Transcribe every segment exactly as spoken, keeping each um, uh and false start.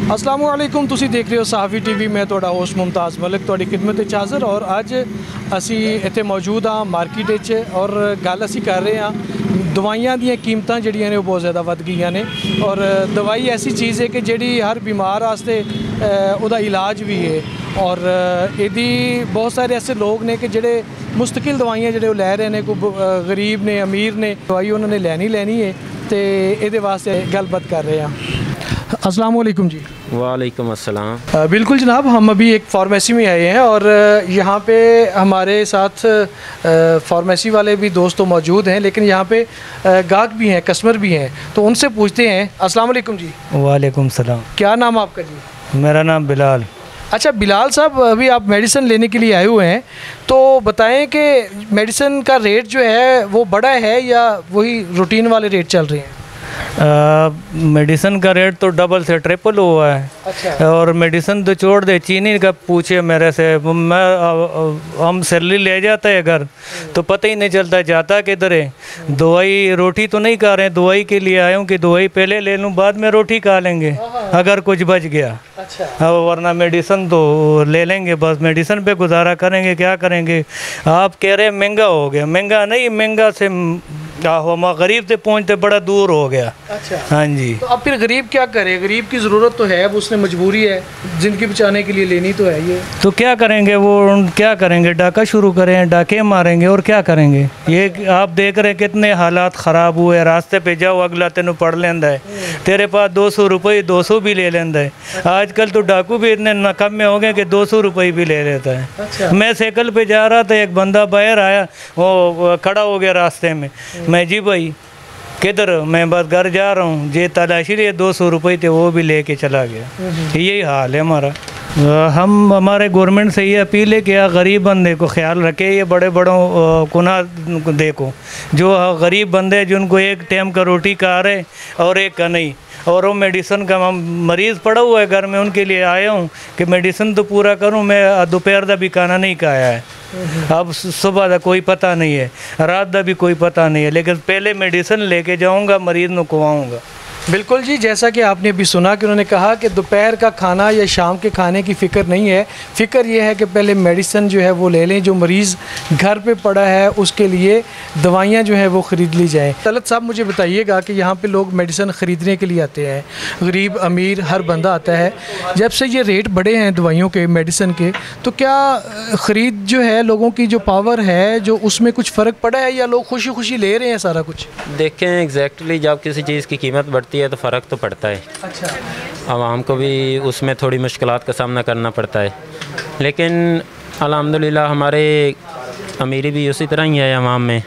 अस्सलाम वालेकुम, तुसी देख रहे हो सहाफ़ी टीवी। मैं तुहाडा होस्ट मुमताज़ मलिक तुहाडी खिदमत विच हाज़र। और अज असी इत्थे मौजूद हाँ मार्केट विच और गल असी कर रहे हाँ दवाइयां दी कीमतां जिहड़ियां ने वो बहुत ज़्यादा वध गईयां ने। और दवाई ऐसी चीज़ है कि जिहड़ी हर बीमार वास्ते उहदा इलाज भी है। और इहदी बहुत सारे ऐसे लोग ने कि जिहड़े मुस्तकिल दवाइयां जिहड़े लै रहे हैं, कोई गरीब ने अमीर ने दवाई उन्होंने लैनी लैनी है, तो ये वास्ते गलबात कर रहे हैं। अस्सलाम वालेकुम जी। वालेकुम अस्सलाम। बिल्कुल जनाब, हम अभी एक फार्मेसी में आए हैं और यहाँ पे हमारे साथ फार्मेसी वाले भी दोस्त तो मौजूद हैं, लेकिन यहाँ पे गाहक भी हैं, कस्टमर भी हैं, तो उनसे पूछते हैं। अस्सलाम वालेकुम जी। वालेकुम सलाम। क्या नाम आपका जी? मेरा नाम बिलाल। अच्छा बिलाल साहब, अभी आप मेडिसिन लेने के लिए आए हुए हैं, तो बताएं कि मेडिसिन का रेट जो है वो बड़ा है या वही रूटीन वाले रेट चल रहे हैं? मेडिसिन का रेट तो डबल से ट्रिपल हुआ है। अच्छा। और मेडिसिन तो छोड़ दे, चीनी का पूछे मेरे से, मैं हम सैलरी ले जाते हैं घर तो पता ही नहीं चलता जाता किधर है। दवाई रोटी तो नहीं खा रहे हैं, दवाई के लिए आया हूँ कि दवाई पहले ले लूँ, बाद में रोटी खा लेंगे अगर कुछ बच गया। अच्छा। वरना मेडिसिन तो ले लेंगे, बस मेडिसिन पे गुजारा करेंगे, क्या करेंगे। आप कह रहे हैं महंगा हो गया, महंगा नहीं, महंगा से हम गरीब से पहुँचते बड़ा दूर हो गया। अच्छा। हाँ जी। तो अब फिर गरीब क्या करे? गरीब की ज़रूरत तो है, अब उसने मजबूरी है, ज़िंदगी बचाने के लिए लेनी तो है ये। तो क्या करेंगे, वो क्या करेंगे, डाका शुरू करें, डाके मारेंगे और क्या करेंगे। ये आप देख रहे हैं कितने हालात ख़राब हुए। रास्ते पे जाओ अगला तेन पढ़ लेंदा है, तेरे पास दो सौ रुपये दो सौ भी ले लेंदा है। आजकल तो डाकू भी इतने नकम्मे हो गए कि दो सौ रुपये भी ले लेता है। अच्छा। मैं साइकिल पे जा रहा था, एक बंदा बाहर आया, वो खड़ा हो गया रास्ते में। मैं जी भाई किधर, मैं बस घर जा रहा हूँ, जे तलाशी लिए दो सौ रुपये थे वो भी लेके चला गया। यही हाल है हमारा। हम हमारे गवर्नमेंट से ये अपील है कि यार गरीब बंदे को ख्याल रखे, ये बड़े बड़ों गुनाह देखो, जो गरीब बंदे जिनको एक टाइम का रोटी खा रहे और एक का नहीं, और वो मेडिसिन का मरीज़ पड़ा हुआ है घर में, उनके लिए आया हूँ कि मेडिसिन तो पूरा करूँ। मैं दोपहर का भी खाना नहीं खाया है, अब सुबह का कोई पता नहीं है, रात का भी कोई पता नहीं है, लेकिन पहले मेडिसिन लेके जाऊँगा, मरीज़ को खुआऊँगा। बिल्कुल जी, जैसा कि आपने अभी सुना कि उन्होंने कहा कि दोपहर का खाना या शाम के खाने की फ़िक्र नहीं है, फ़िक्र ये है कि पहले मेडिसिन जो है वो ले लें, जो मरीज़ घर पे पड़ा है उसके लिए दवाइयाँ जो है वो ख़रीद ली जाएँ। तलत साहब मुझे बताइएगा कि यहाँ पे लोग मेडिसिन ख़रीदने के लिए आते हैं, गरीब अमीर हर बंदा आता है। जब से ये रेट बढ़े हैं दवाइयों के, मेडिसिन के, तो क्या ख़रीद जो है लोगों की जो पावर है जो उसमें कुछ फ़र्क पड़ा है या लोग खुशी खुशी ले रहे हैं सारा कुछ? देखें एग्जैक्टली जब किसी चीज़ की कीमत बढ़ती है तो फ़र्क तो पड़ता है। अच्छा। आवाम को भी उसमें थोड़ी मुश्किलात का सामना करना पड़ता है, लेकिन अल्हम्दुलिल्लाह हमारे अमीरी भी उसी तरह ही है आवाम में,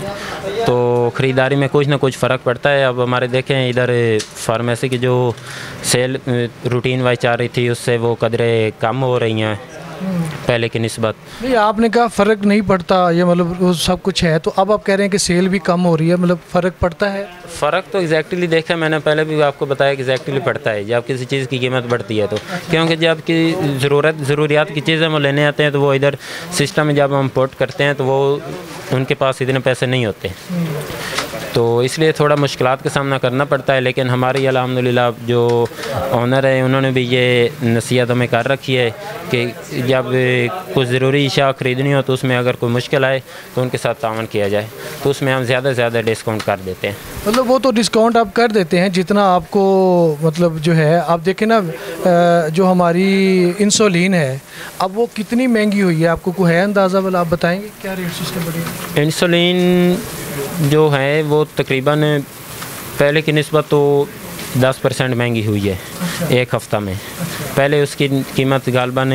तो ख़रीदारी में कुछ ना कुछ फ़र्क पड़ता है। अब हमारे देखें इधर फार्मेसी की जो सेल रूटीन वाइज चल रही थी उससे वो कदरें कम हो रही हैं पहले की निस्बत। नहीं, आपने कहा फ़र्क नहीं पड़ता, ये मतलब वो सब कुछ है, तो अब आप कह रहे हैं कि सेल भी कम हो रही है, मतलब फ़र्क पड़ता है? फ़र्क तो एग्जैक्टली देखा, मैंने पहले भी आपको बताया कि एग्जैक्टली पड़ता है जब किसी चीज़ की कीमत बढ़ती है तो, क्योंकि जब की ज़रूरत ज़रूरियात की चीज़ें वो लेने आते हैं तो वो इधर सिस्टम में जब हम इम्पोर्ट करते हैं तो वो उनके पास इतने पैसे नहीं होते, तो इसलिए थोड़ा मुश्किलात का सामना करना पड़ता है। लेकिन हमारी अल्हम्दुलिल्लाह जो ऑनर है उन्होंने भी ये नसीहत हमें कर रखी है कि जब कुछ ज़रूरी अशिया ख़रीदनी हो तो उसमें अगर कोई मुश्किल आए तो उनके साथ तावन किया जाए, तो उसमें हम ज़्यादा से ज़्यादा डिस्काउंट कर देते हैं। मतलब वो तो डिस्काउंट आप कर देते हैं जितना आपको, मतलब जो है आप देखें ना, जो हमारी इंसुलिन है अब वो कितनी महंगी हुई है, आपको कोई है अंदाज़ा? वाला आप बताएँगे क्या रेट्स उसके बढ़े? इंसुलिन जो है वो तकरीबन पहले की निस्बत तो दस परसेंट महंगी हुई है। अच्छा। एक हफ़्ता में। अच्छा। पहले उसकी कीमत गालबन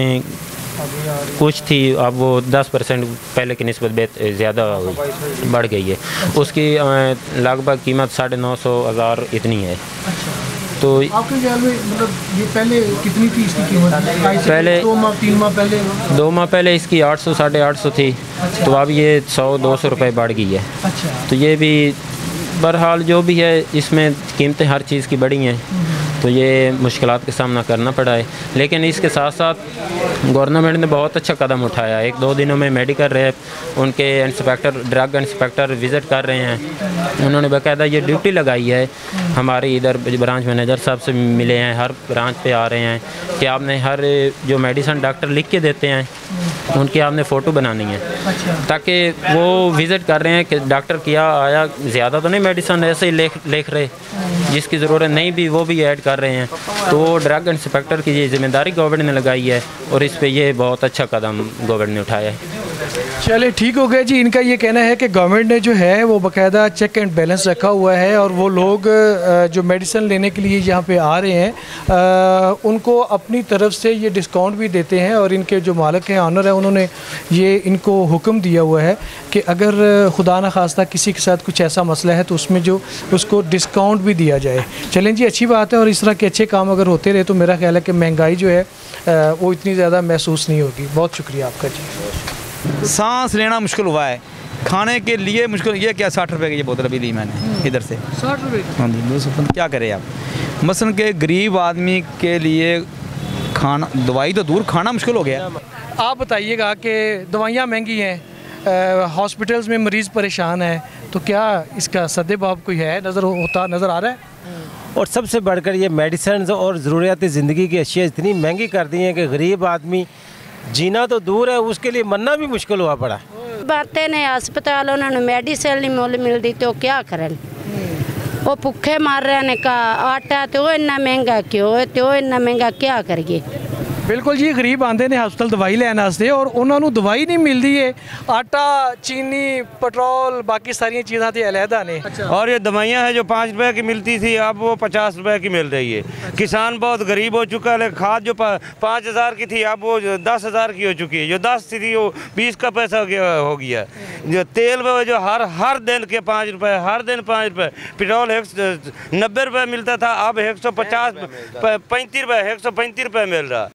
कुछ थी, अब वो दस परसेंट पहले की निस्बत ज़्यादा बढ़ गई है। उसकी लगभग कीमत साढ़े नौ सौ हज़ार इतनी है। अच्छा। तो आपके ख्याल में मतलब ये पहले कितनी थी इसकी कीमत? पहले दो माह तीन माह पहले दो माह पहले इसकी आठ सौ साढ़े आठ सौ थी। अच्छा। तो अब ये सौ दो सौ रुपये बढ़ गई है। अच्छा। तो ये भी बहरहाल जो भी है इसमें कीमतें हर चीज़ की बढ़ी हैं, तो ये मुश्किलात का सामना करना पड़ा है। लेकिन इसके साथ साथ गवर्नमेंट ने बहुत अच्छा कदम उठाया। एक दो दिनों में मेडिकल रैप उनके इंस्पेक्टर ड्रग इंस्पेक्टर विज़िट कर रहे हैं। उन्होंने बाकायदा ये ड्यूटी लगाई है। हमारे इधर ब्रांच मैनेजर साहब से मिले हैं, हर ब्रांच पे आ रहे हैं कि आपने हर जो मेडिसिन डॉक्टर लिख के देते हैं उनकी आपने फ़ोटो बनानी है, ताकि वो विज़िट कर रहे हैं कि डॉक्टर क्या आया, ज़्यादा तो नहीं मेडिसिन ऐसे ही लिख लिख रहे, जिसकी ज़रूरत नहीं भी वो भी ऐड कर रहे हैं। तो ड्रग इंस्पेक्टर की ये जिम्मेदारी गवर्नमेंट ने लगाई है और इस पे ये बहुत अच्छा कदम गवर्नमेंट ने उठाया है। चलिए ठीक हो गया जी। इनका ये कहना है कि गवर्नमेंट ने जो है वो बाकायदा चेक एंड बैलेंस रखा हुआ है और वो लोग जो मेडिसिन लेने के लिए यहाँ पे आ रहे हैं उनको अपनी तरफ से ये डिस्काउंट भी देते हैं। और इनके जो मालिक हैं, ऑनर है, उन्होंने ये इनको हुक्म दिया हुआ है कि अगर खुदा न खास्ता किसी के साथ कुछ ऐसा मसला है तो उसमें जो उसको डिस्काउंट भी दिया जाए। चलें जी, अच्छी बात है। और इस तरह के अच्छे काम अगर होते रहे तो मेरा ख्याल है कि महंगाई जो है वो इतनी ज़्यादा महसूस नहीं होगी। बहुत शुक्रिया आपका जी। सांस लेना मुश्किल हुआ है, खाने के लिए मुश्किल। ये क्या साठ रुपए की ये बोतल अभी ली मैंने इधर से, साठ रुपये हाँ जी। क्या करें आप, मसलन के गरीब आदमी के लिए खाना, दवाई तो दूर, खाना मुश्किल हो गया। आप बताइएगा कि दवाइयाँ महंगी हैं, हॉस्पिटल्स में मरीज़ परेशान है, तो क्या इसका सद्देबाब कोई है, नज़र होता नज़र आ रहा है? और सबसे बढ़कर ये मेडिसिन और ज़रूरियाती ज़िंदगी की अशिया इतनी महंगी कर दी हैं कि गरीब आदमी जीना तो दूर है, उसके लिए मरना भी मुश्किल हुआ पड़ा। बातें ने अस्पताल उन्होंने मेडिसिन नहीं मुल मिलती तो क्या करें, वो भुखे मार रहे ने का आटा तो इन्ना महंगा क्यों, तो इन्ना महंगा क्या करिए। बिल्कुल जी, गरीब आंदे ने हस्पताल दवाई लैन वास्ते और उन्होंने दवाई नहीं मिलती है। आटा, चीनी, पेट्रोल, बाकी सारी चीज़ां तो अलहदा ने। अच्छा। और ये दवाइयाँ हैं जो पाँच रुपए की मिलती थी अब वो पचास रुपए की मिल रही है। अच्छा। किसान बहुत गरीब हो चुका है। खाद जो पाँच हज़ार की थी अब वो दस हज़ार की हो चुकी है। जो दस थी वो बीस का पैसा हो गया। जो तेल में जो हर हर दिन के पाँच रुपये, हर दिन पाँच रुपये। पेट्रोल एक नब्बे रुपये मिलता था, अब एक सौ पचास पैंतीस रुपये एक सौ पैंतीस रुपये मिल रहा।